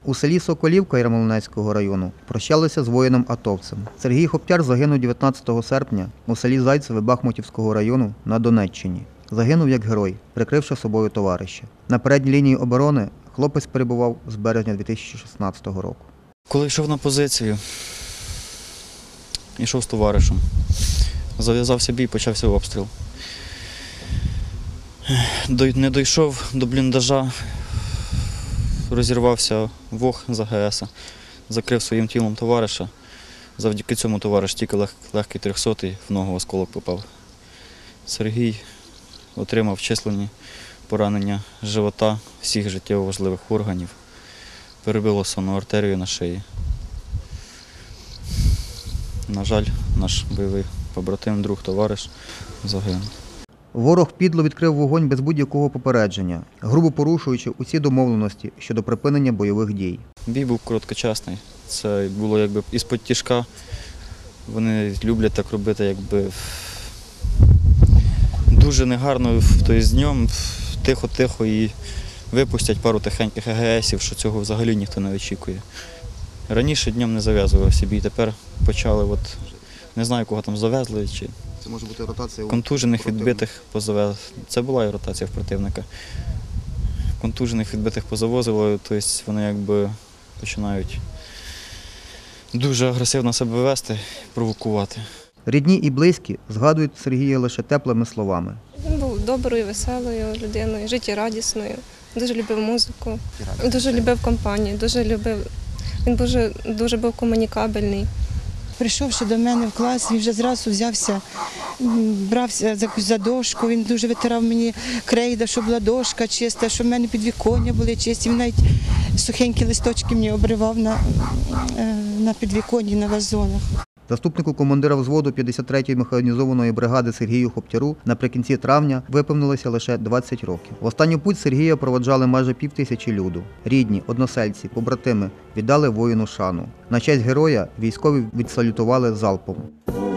У селі Соколівка Ярмолинецького району прощалися з воїном-атовцем. Сергій Хоптяр загинув 19 серпня у селі Зайцеве Бахмутівського району на Донеччині. Загинув як герой, прикривши собою товариша. На передній лінії оборони хлопець перебував з березня 2016 року. Коли йшов на позицію, йшов з товаришем. Зав'язався бій, почався обстріл. Не дійшов до бліндажа, розірвався вог з АГС, закрив своїм тілом товариша. Завдяки цьому товариш тільки легкий 300-й, в ногу осколок попав. Сергій отримав численні поранення живота, всіх життєво важливих органів. Перебило сонну артерію на шиї. На жаль, наш бойовий побратим, друг, товариш загинув. Ворог підло відкрив вогонь без будь-якого попередження, грубо порушуючи усі домовленості щодо припинення бойових дій. Бій був короткочасний. Це було якби із-під тяжка. Вони люблять так робити, якби дуже негарно, тобто з днем тихо-тихо і випустять пару тихеньких АГСів, що цього взагалі ніхто не очікує. Раніше днем не зав'язувався бій, тепер почали, не знаю, кого там завезли. Це може бути ротація контужених, відбитих позавезли. Це була і ротація в противника. Контужених, відбитих позавозили, тобто вони якби починають дуже агресивно себе вести, провокувати. Рідні і близькі згадують Сергія лише теплими словами. Він був доброю, веселою людиною, життєрадісною, дуже любив музику, дуже любив компанію, він дуже був комунікабельний. Прийшовши до мене в клас, він вже зразу взявся, брався за дошку, він дуже витирав мені крейда, щоб була дошка чиста, щоб в мене підвіконня були чисті. Він навіть сухенькі листочки мені обривав на підвіконні, на вазонах. Заступнику командира взводу 53-ї механізованої бригади Сергію Хоптяру наприкінці травня виповнилося лише 20 років. В останню путь Сергія проводжали майже 5000 люду. Рідні, односельці, побратими віддали воїну шану. На честь героя військові відсалютували залпом.